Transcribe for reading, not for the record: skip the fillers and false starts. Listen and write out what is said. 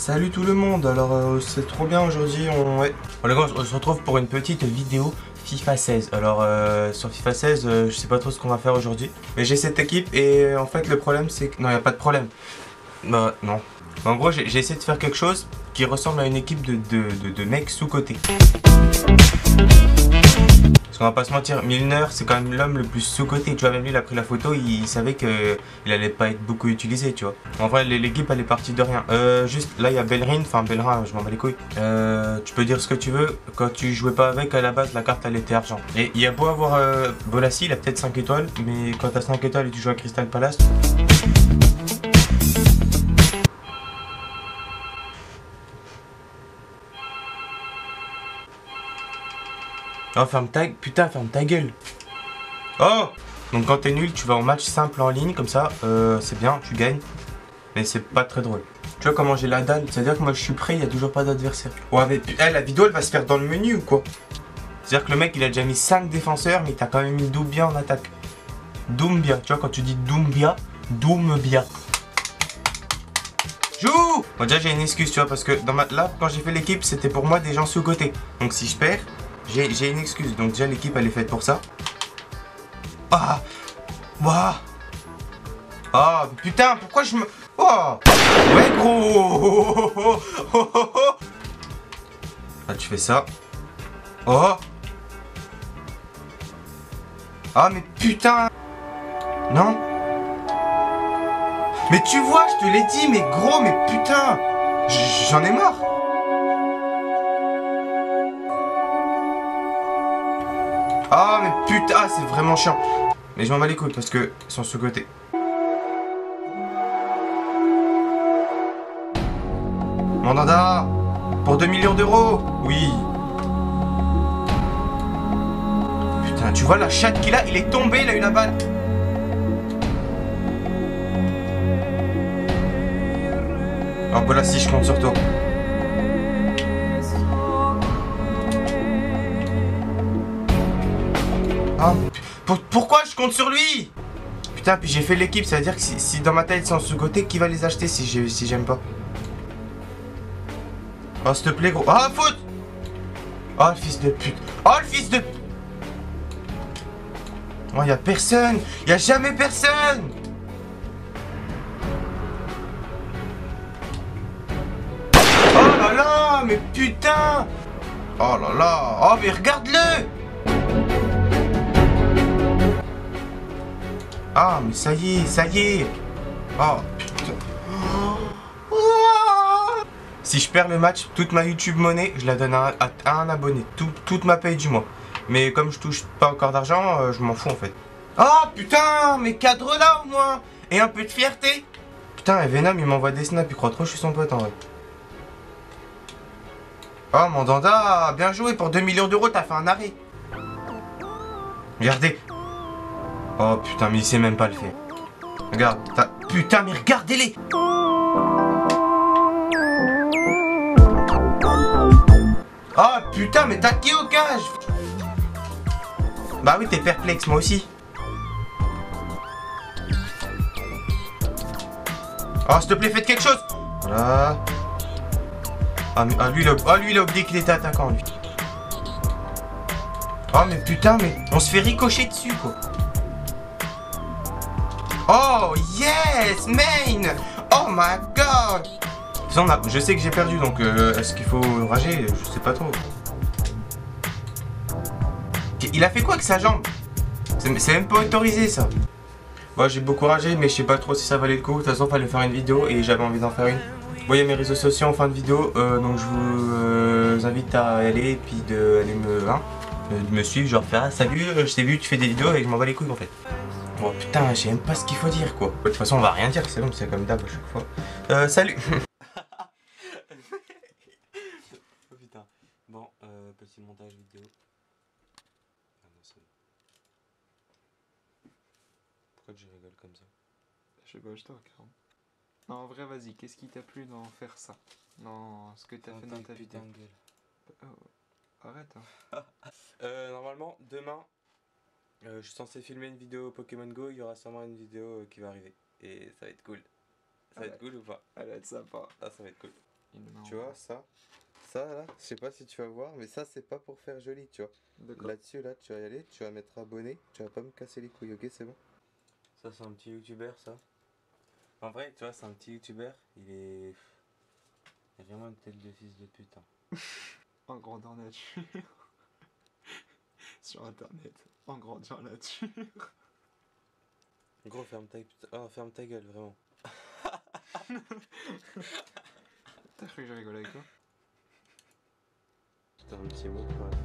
Salut tout le monde, alors c'est trop bien aujourd'hui, ouais. Bon, les gars, on se retrouve pour une petite vidéo FIFA 16. Alors sur FIFA 16, je sais pas trop ce qu'on va faire aujourd'hui. Mais j'ai cette équipe et en fait le problème c'est que... Non, il n'y a pas de problème. Bah non. En gros, j'ai essayé de faire quelque chose qui ressemble à une équipe de mecs sous-cotés. Parce qu'on va pas se mentir, Milner c'est quand même l'homme le plus sous-coté. Tu vois, même lui il a pris la photo, il savait que il allait pas être beaucoup utilisé, tu vois. En vrai, l'équipe elle est partie de rien. Juste là il y a Bellerin, enfin Bellerin, je m'en bats les couilles. Tu peux dire ce que tu veux, quand tu jouais pas avec, à la base la carte elle était argent. Et il y a beau avoir Bolassi, il a peut-être 5 étoiles, mais quand t'as 5 étoiles et tu joues à Crystal Palace. Oh, ferme ta gueule. Oh! Donc quand t'es nul, tu vas en match simple en ligne, comme ça, c'est bien, tu gagnes. Mais c'est pas très drôle. Tu vois comment j'ai la dalle? C'est-à-dire que moi je suis prêt, il y a toujours pas d'adversaire. Ouais, mais la vidéo elle va se faire dans le menu ou quoi? C'est-à-dire que le mec il a déjà mis 5 défenseurs, mais t'as quand même mis Doumbia en attaque. Doumbia, tu vois quand tu dis Doumbia, Doumbia. Joue! Bon, déjà j'ai une excuse, tu vois, parce que là quand j'ai fait l'équipe, c'était pour moi des gens sous-côté. Donc si je perds, j'ai une excuse. Donc déjà l'équipe elle est faite pour ça. Ah! Waouh! Ah putain, pourquoi je me... Oh! Ouais gros! Ah, tu fais ça. Oh! Ah mais putain! Non? Mais tu vois, je te l'ai dit, mais gros, mais putain! J'en ai marre! Ah mais putain, ah, c'est vraiment chiant. Mais je m'en bats les couilles parce que ils sont sous-côté. Mandanda! Pour 2 millions d'euros! Oui! Putain, tu vois la chatte qu'il a, il est tombé, il a eu la balle! Oh bah là si, je compte sur toi. Ah, pourquoi je compte sur lui? Putain, puis j'ai fait l'équipe, ça veut dire que si dans ma tête ils sont sous-côté, qui va les acheter si j'aime pas? Oh s'il te plaît gros. Ah faute! Oh le fils de pute. Oh le fils de... Oh y'a personne. Y'a jamais personne. Oh là là. Mais putain. Oh là là. Oh mais regarde-le. Ah mais ça y est, ça y est. Oh putain. Si je perds le match, toute ma YouTube monnaie, je la donne à un abonné. Toute ma paye du mois. Mais comme je touche pas encore d'argent, je m'en fous en fait. Oh putain, mais cadre là au moins. Et un peu de fierté. Putain, et Venom il m'envoie des snaps, il croit trop que je suis son pote en vrai. Oh Mandanda, bien joué, pour 2 millions d'euros, t'as fait un arrêt. Regardez. Oh putain, mais il sait même pas le faire. Regarde, putain, mais regardez-les. Oh putain, mais t'as qui au cage? Bah oui, t'es perplexe, moi aussi. Oh, s'il te plaît, faites quelque chose. Voilà. Lui, il a oublié qu'il était attaquant, lui. Oh, mais putain, mais on se fait ricocher dessus, quoi. Oh, yes, main. Oh my god. Je sais que j'ai perdu, donc est-ce qu'il faut rager? Je sais pas trop. Il a fait quoi avec sa jambe? C'est même pas autorisé, ça. Moi, j'ai beaucoup ragé, mais je sais pas trop si ça valait le coup. De toute façon, fallait faire une vidéo et j'avais envie d'en faire une. Vous voyez mes réseaux sociaux en fin de vidéo, donc je vous invite à aller et puis de me suivre, genre faire ah, salut, je t'ai vu, tu fais des vidéos et je m'en bats les couilles en fait. Oh putain, je sais même pas ce qu'il faut dire quoi. De toute façon, on va rien dire, c'est bon, c'est comme d'hab à chaque fois. Salut. Oh putain. Bon, petit montage vidéo. Ah non, c'est... Pourquoi je rigole comme ça? Je sais pas, je te regarde. Non, en vrai, vas-y, qu'est-ce qui t'a plu dans faire ça? Dans ce que t'as fait dans ta vidéo? Oh, arrête, hein. Normalement, demain, je suis censé filmer une vidéo Pokémon Go, il y aura sûrement une vidéo qui va arriver. Et ça va être cool. Ça va être cool ou pas? Elle va être sympa. Ah, ça va être cool. Il le met en Tu vois, ça là, je sais pas si tu vas voir, mais ça c'est pas pour faire joli, tu vois. D'accord. Là-dessus, là, tu vas y aller, tu vas mettre abonné, tu vas pas me casser les couilles, ok, c'est bon? Ça, c'est un petit youtubeur, ça. En vrai, tu vois, c'est un petit youtubeur, il est vraiment une tête de fils de putain. En grandeur nature. Sur internet. En grandeur nature. Gros, ferme ta gueule, vraiment. T'as cru que je rigolais avec toi? Putain, un petit mot pour la